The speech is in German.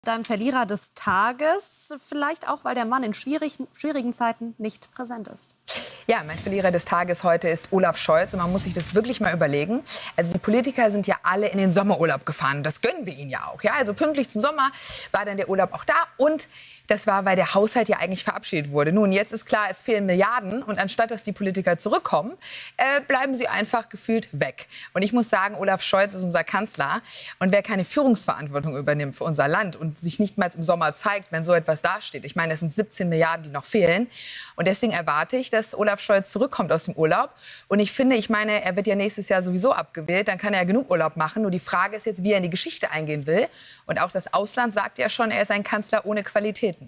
Deinem Verlierer des Tages, vielleicht auch, weil der Mann in schwierigen Zeiten nicht präsent ist. Ja, mein Verlierer des Tages heute ist Olaf Scholz. Und man muss sich das wirklich mal überlegen. Also die Politiker sind ja alle in den Sommerurlaub gefahren. Das gönnen wir ihnen ja auch. Ja? Also pünktlich zum Sommer war dann der Urlaub auch da. Und das war, weil der Haushalt ja eigentlich verabschiedet wurde. Nun, jetzt ist klar, es fehlen Milliarden. Und anstatt, dass die Politiker zurückkommen, bleiben sie einfach gefühlt weg. Und ich muss sagen, Olaf Scholz ist unser Kanzler. Und wer keine Führungsverantwortung übernimmt für unser Land und sich nicht mal im Sommer zeigt, wenn so etwas dasteht. Ich meine, es sind 17 Milliarden, die noch fehlen. Und deswegen erwarte ich, dass Olaf Scholz zurückkommt aus dem Urlaub. Und ich finde, er wird ja nächstes Jahr sowieso abgewählt. Dann kann er ja genug Urlaub machen. Nur die Frage ist jetzt, wie er in die Geschichte eingehen will. Und auch das Ausland sagt ja schon, er ist ein Kanzler ohne Qualitäten.